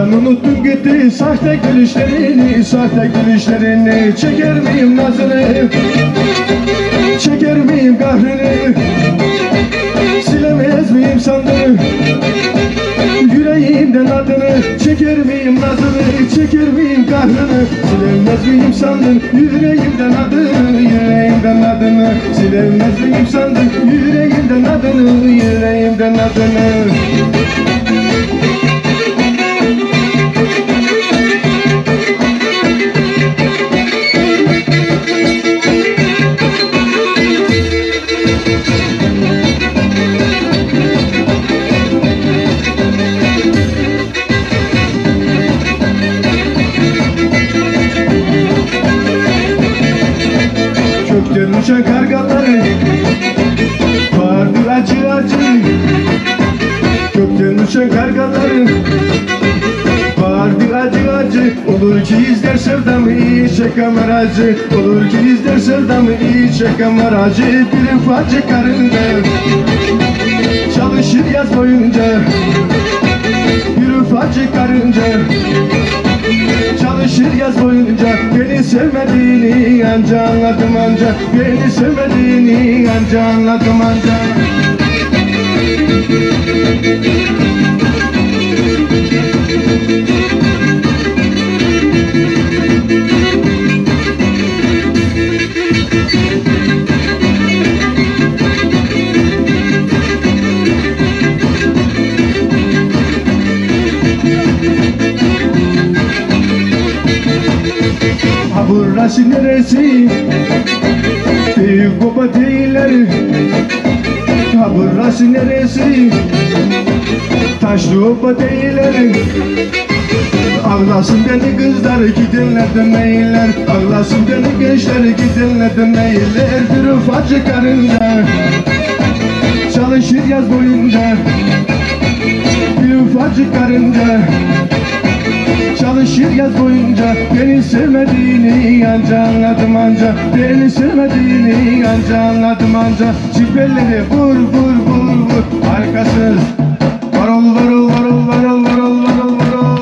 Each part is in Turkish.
Çoktan unuttum gitti sahte gülüşlerini, sahte gülüşlerini. Çeker miyim nazını, çeker miyim kahrını, silemez miyim sandın yüreğimden adını? Çeker miyim nazını, çeker miyim kahrını, silemez miyim sandın yüreğimden adını, yüreğimden adını. Silemez miyim sandın yüreğimden adını, yüreğimden adını. Kökten uçan kargaları vardı acı acı. Kökten uçan kargaları vardı acı acı. Olur ki izler sevdamı iyi çekem aracı, olur ki izler sevdamı iyi çekem aracı. Bir ufacık karında çalışır yaz boyunca, bir ufacık karınca çalışır yaz boyunca. Beni sevmediğini anca anladım anca, beni sevmediğini anca anladım anca. Ha burası neresi? Büyük baba değiller. Ha burası neresi? Taşlı oba değiller. Ağlasın beni kızlar gidenler demeyler, ağlasın beni gençler gidenler demeyler. Bir ufacık karında çalışır yaz boyunca, bir ufacık karınca çalışır yaz boyunca. Beni sevmediğini anca anladım anca, beni sevmediğini anca anladım anca. Çiftleri vur vur vur vur arkasız varol varol varol varol varol varol varol.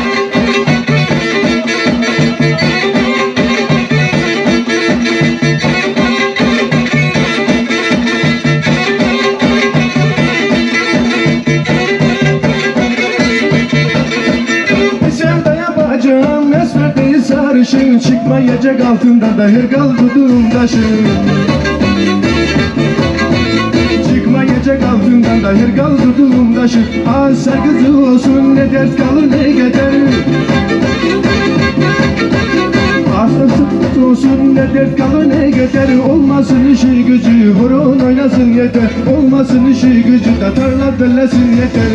Esmerdeyi sarışın çıkmayacak altında da her kalbudum taşın. Çıkmayacak altından da her kalbudum taşın. Asar kızı olsun ne dert kalır ne gider. Asar olsun ne dert kalır ne gider. Olmasın işi gücü horon oynasın yeter. Olmasın işi gücü tatarlar bellesin yeter.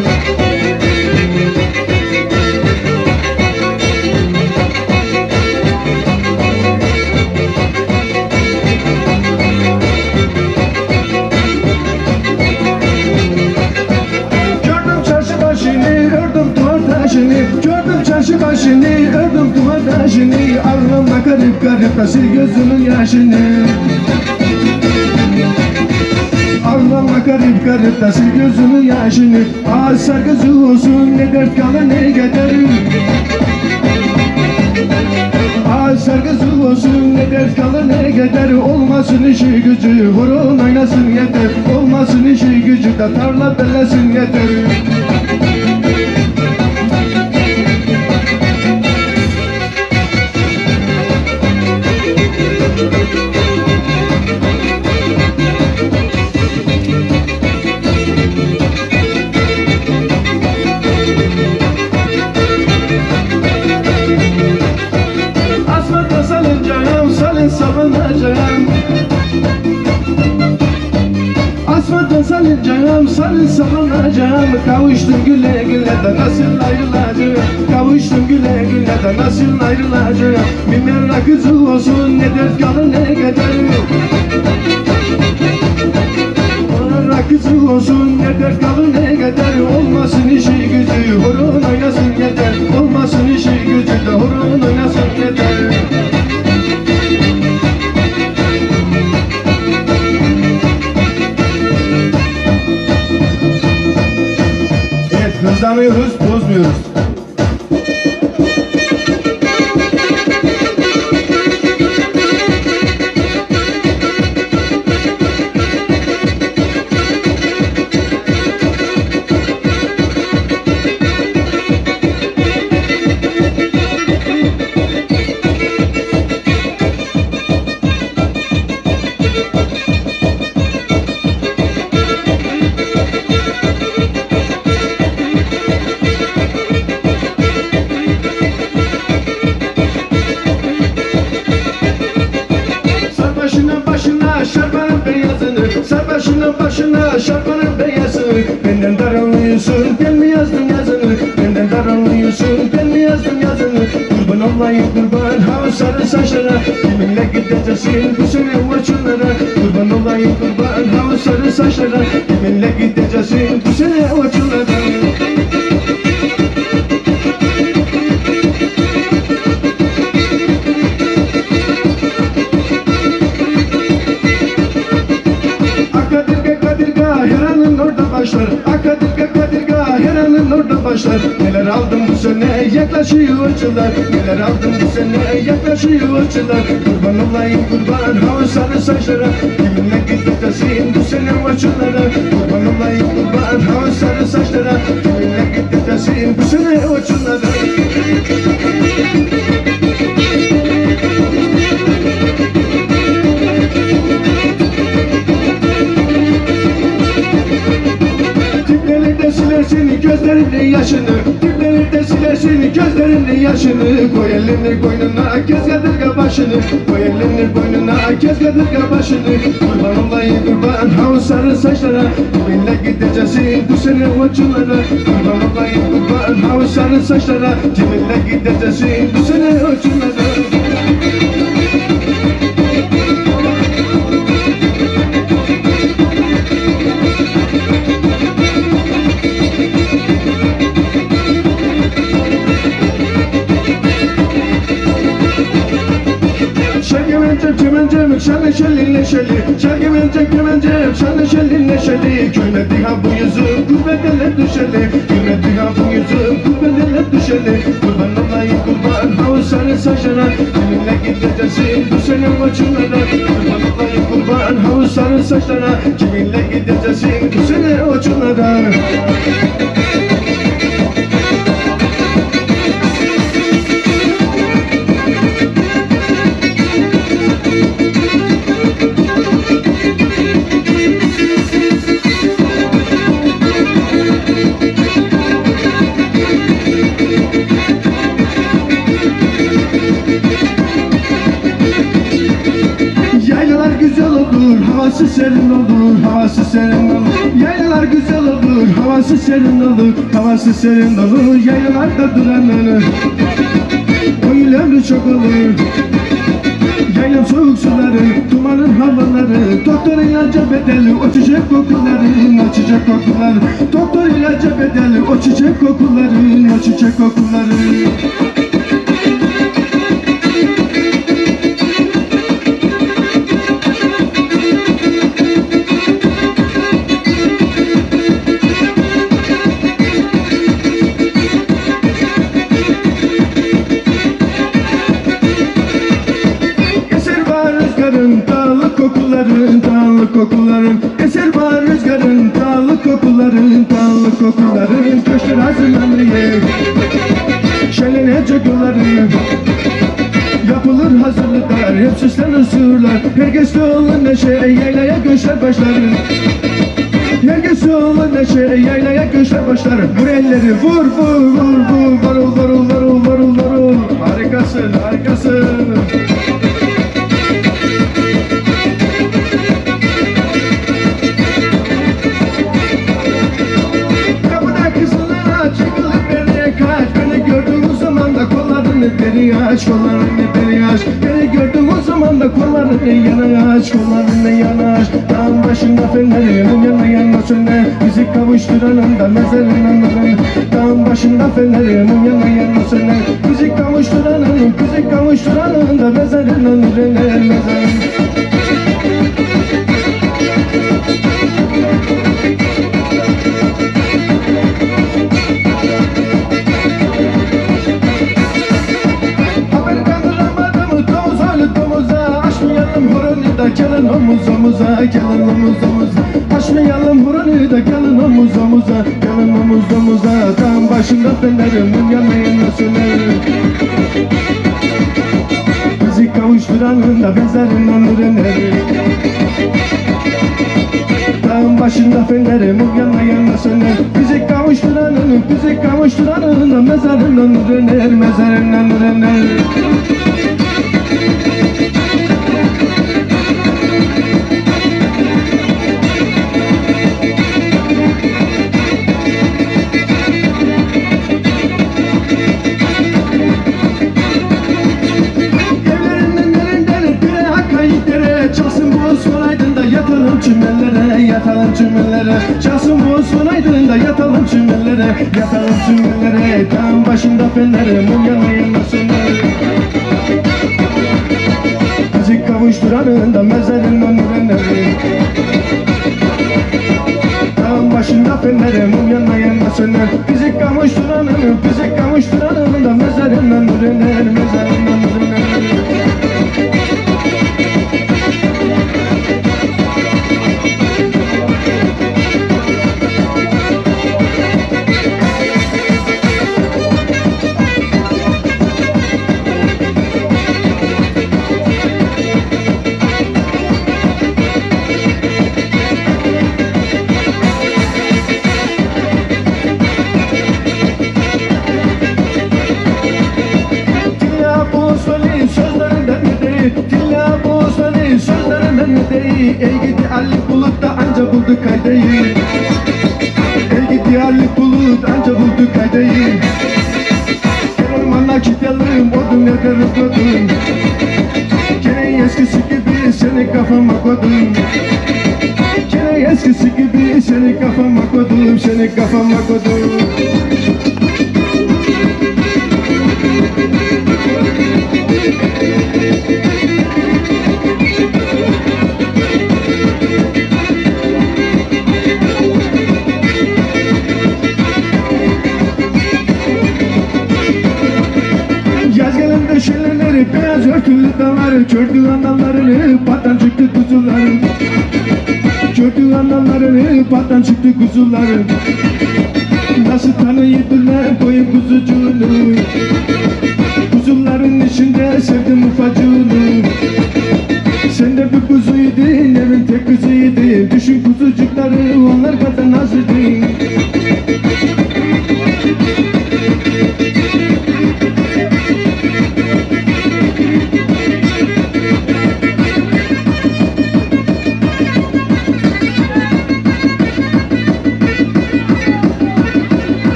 Gördüm çarşı başını, ördüm duvar taşını. Ağlama garip garip da sil gözünün yaşını. Ağlama garip garip da sil gözünün yaşını. Asar kızı olsun ne dert kalır ne gider. Asar kızı olsun ne dert kalır ne gider. Olmasın işi gücü horon oynasın yeter. Olmasın işi gücü da tarla bellesin yeter. Asfalta salınacağım, salın savunacağım. Asfalta salınacağım, salın savunacağım. Kavuştum güle güle de nasıl ayrılacağım. Kavuştum güle güle de nasıl ayrılacağım. Bir merak kızı olsun ne dert kalır ne gider. Merak kızı olsun ne dert kalır ne gider. Olmasın işi gücü horon oynasın yeter. Olmasın işi gücü de horon oynasın yeter. Evet, hızlanıyoruz, bozmuyoruz. olayım kurban hava sarı saçlara. Kiminle gideceksin bu sene uçunlara. Kurban olayım kurban hava sarı saçlara. Kiminle gideceksin bu sene uçunlara. Başlar. Akadirga kadirga her anın orada başlar. Neler aldım bu sene yaklaşıyor açılar. Neler aldım bu sene yaklaşıyor açılar. Kurban olayım kurban hava sarı saçlara. Kiminle gideceksin bu sene açılara. Kurban olayım kurban hava sarı saçlara. Kiminle gideceksin bu sene açılara. Silersin gözlerinin yaşını, diplerinde silersin gözlerinin yaşını. Koy elini boynuna, kez kadırga başını. Koy elini boynuna, kez kadırga başını. Kurban olayım kurban hava sarı saçlara. Kiminle gideceksin bu sene uçunlara. Kurban olayım kurban hava sarı saçlara. Kiminle gideceksin bu sene uçunlara. Kemencem şanlı şelli neşeli. Kemencem şanlı şelli neşeli. Gülmedi ha bu yüzüm gurbetele düşeli. Gülmedi ha bu yüzüm gurbetele düşeli. Kurban olayım kurban hava sarı saçlara. Kiminle gideceksin bu sene uçunlara. Kurban olayım kurban hava sarı saçlara. Kiminle gideceksin bu sene uçunlara. Havası serin olur, havası serin olur. Yaylalar güzel olur, havası serin olur, havası serin olur. Yaylalarda duranları, oyun ömrü çok olur. Yaylam soğuk suları, dumanın havaları. Doktor ilaca bedeli, o çiçek kokuları, o çiçek kokuları. Doktor ilaca bedeli, o çiçek kokuları, o çiçek kokuları. Kokuların eser var rüzgarın, dağlı kokuların köşkler hazırlanıyor. Şenlenecek yolları yapılır hazırlıklar, hep süslenir surlar. Herkes dolu neşe, yaylaya göçler başlar. Herkes dolu neşe, yaylaya göçler başlar. Vur elleri vur vur vur vur, varul varul varul varul varul. Harikasın harikasın. Beni aç, kollarını beni aç. Beni gördüm o zaman da kollarını yana aç, kollarını yana aç. Dağın başında fenerinin yana yana söner. Bizi kavuşturanın da mezarının önünde. Dağın başında fenerinin yana yana söner. Bizi kavuşturanın da mezarının önünde, mezarının. Gelin omuz omuza, gelin omuz omuza. Açmayalım hurunu da gelin omuz omuza, gelin omuz omuza. Dağın başında fenerim, yanmayın söner. Bizi kavuşturanın da mezarından öğrenir. Dağın başında fenerim, yanmayın söner. Bizi kavuşturanın da mezarından öğrenir, mezarından öğrenir. çimellere. Çalsın bu son aydınında yatalım çimellere. Yatalım çimellere, dağın başında fenlere, mum yanmasınlar. Bizi kavuşturanında mezarın önüne. Dağın başında fenlere, mum yanmasınlar. Bizi kavuşturanında mezarın önüne, mezarın önüne. Ey gidi Ali Bulut da anca buldu kaydayı. Ey gidi Ali Bulut anca buldu kaydayı. Gel ormana gidelim odun yakarız odun. Gene eskisi gibi seni kafama koydum. Gene eskisi gibi seni kafama koydum. Seni kafama koydum. Şelleleri beyaz örtülü dağları, gördüğü analarını pattan çıktı kuzuları. Gördüğü analarını pattan çıktı kuzuları. Nasıl tanıydılar bu